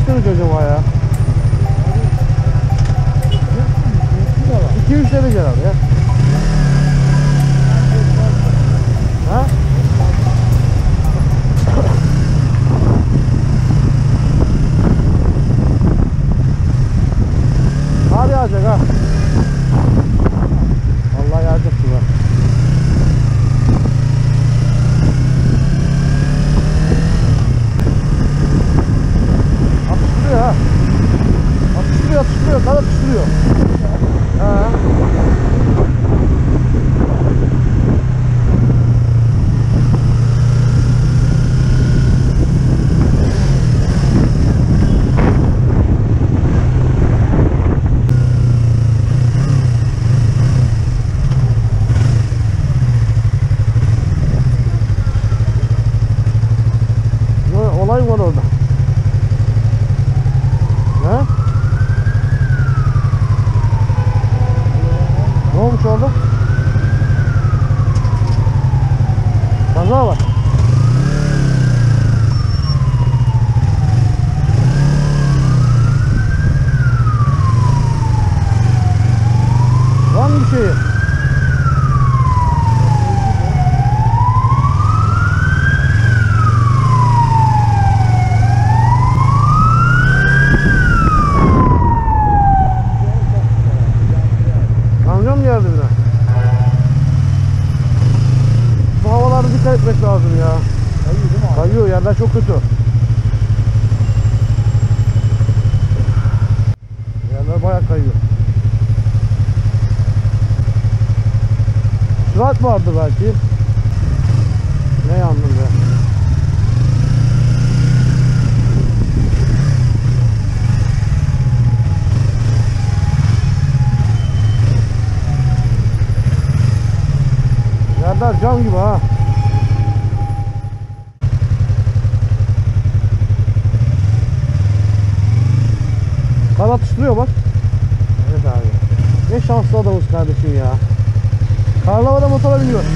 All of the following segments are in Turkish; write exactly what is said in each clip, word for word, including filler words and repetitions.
kaç derece acaba ya? iki üç derece herhalde ya. Ha? Kar yağacak ha. Vallahi yağacak bu. Atıştırıyor ha. Atıştırıyor, atıştırıyor, kar atıştırıyor. Ha. Olay var orada. He? Ne olmuş orada? Kaza var. Var mı bir şey? Geldi bile. Bu havalarda dikkat etmek lazım ya. Kayıyor değil mi abi? Kayıyor, yerler çok kötü. Yerler bayağı kayıyor. Sürat vardı belki. Ne yandım be. Yerler cam gibi ha. Kar atıştırıyor bak. Evet abi. Ne şanslı adamız kardeşim ya. Karlı havada motora biniyor.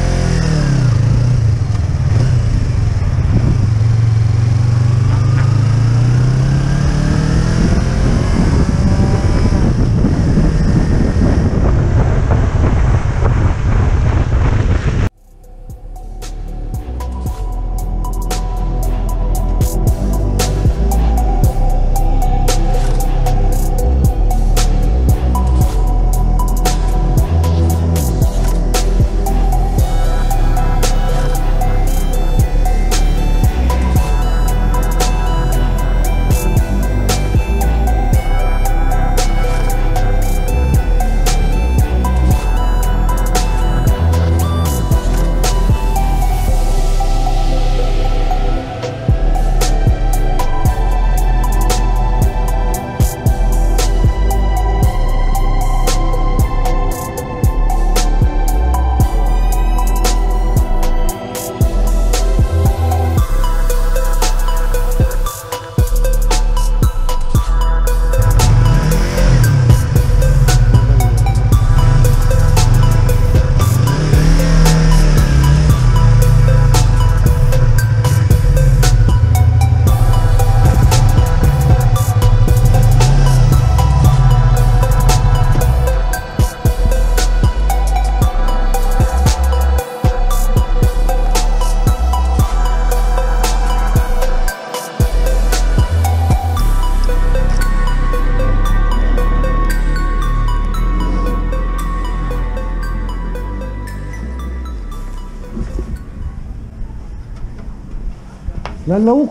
Lan lavuk.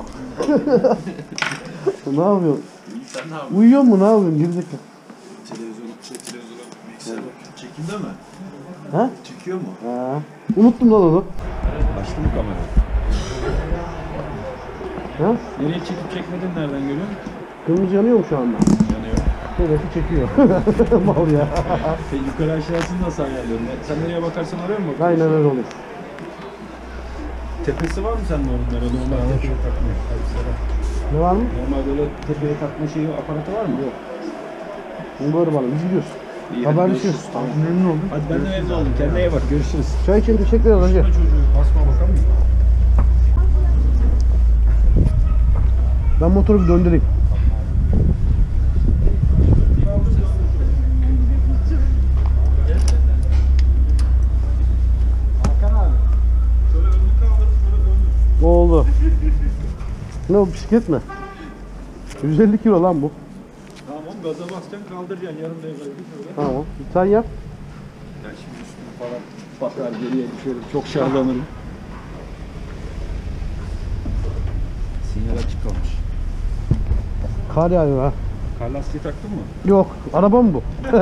Ne yapıyorsun? Sen ne yapıyorsun? Uyuyor mu, ne yapıyorsun? Gerizekalı. Televizyonu, şey, televizyona bilgisayar bakıyor. Çekimde mi? Ha? Çekiyor mu? Ha. Unuttum lan onu. Açtı mı kamerayı? Ha? Nereye çekip çekmedin nereden görüyorsun? Kırmızı yanıyor mu şu anda? Yanıyor. Evet, çekiyor. Mal ya. Sen yukarı aşağısını nasıl ayarlıyorsun? Sen nereye bakarsan oraya mı bakıyorsun? Aynen öyle oluyor. Tepesi var mı senin orada? Normal tepeye takma. Ne var mı? Normal böyle tepeye takma şeyi, aparatı var mı? Yok. Bunu böyle bana, biz gidiyoruz. İyi, Haberleşiyoruz. tamam. Memnun oldum. Hadi ben de memnun oldum. Kendine iyi bak. Görüşürüz. Çay için teşekkür ederim hacı. Çocuğu basma bakar mısın? Ben motoru bir döndüreyim. Tamam. Ne o, bisiklet mi? yüz elli kilo lan bu. Tamam, gaza basacaksın, kaldıracaksın yarım dakika. Tamam. Sen yap. Ya şimdi üstüne falan bakar, geriye düşerim, çok şahlanırım. Sinyal açık kalmış. Kar yağıyor ha. Kar lastiği taktın mı? Yok. Araba mı bu?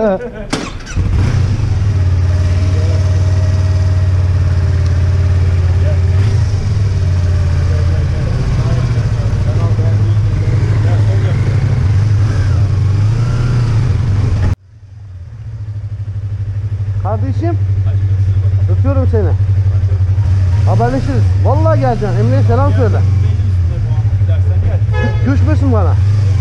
Kardeşim, öpüyorum seni. Haberleşiriz. Vallahi geleceğim. Emre'ye selam söyle. Düşmesin bana.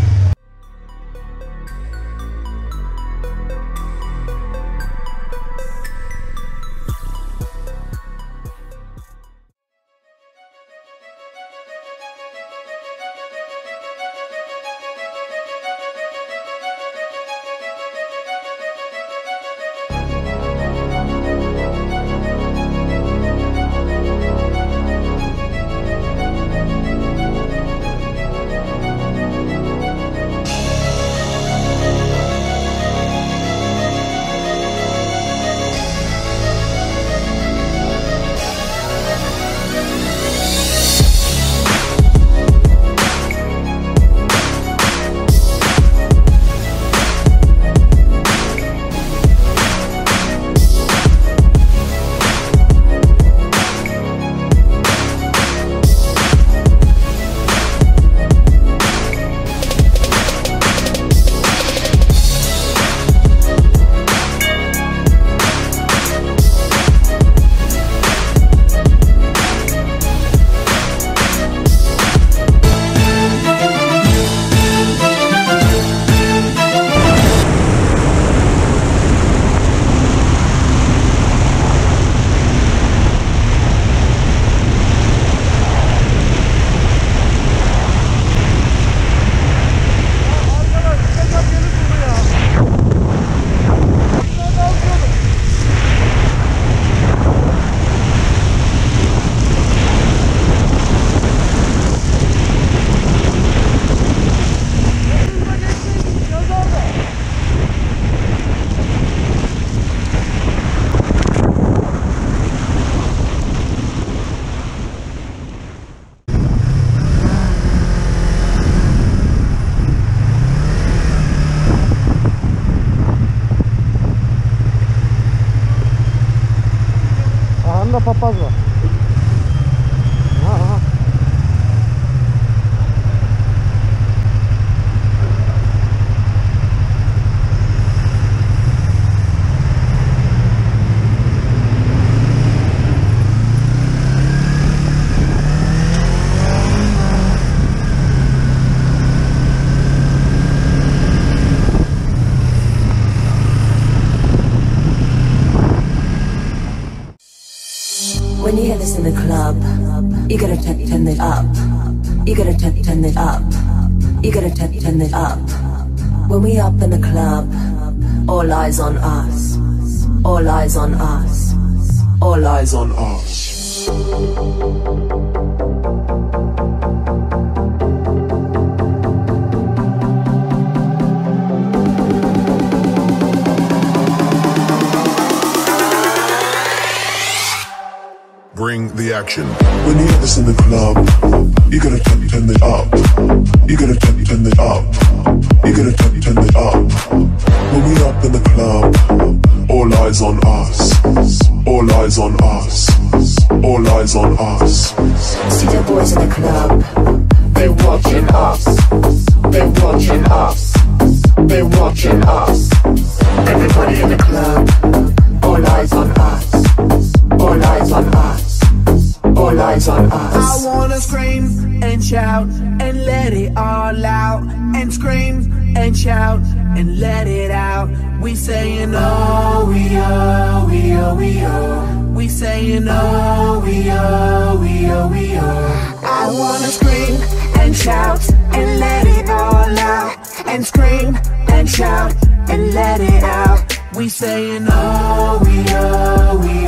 Papaz var. Aha. When you hear this in the club, you gotta turn turn it up. You gotta turn turn it up. You gotta turn turn it up. When we up in the club, all eyes on us. All eyes on us. All eyes on us. Bring the action. When you hear this in the club, you gotta turn, turn it up. You gotta turn, turn it up. You gotta turn, turn it up. When we up in the club, all eyes on us. All eyes on us. All eyes on us. See the boys in the club, they watching us. They watching us. They watching us. Everybody in the club, all eyes on us. All eyes on us. All eyes on us. I wanna scream and shout and let it all out. And scream and shout and let it out. We saying oh, we oh, we oh, we oh. We saying oh, we oh, we oh, we oh. I wanna scream and shout and let it all out. And scream and shout and let it out. We saying oh, we oh, we oh.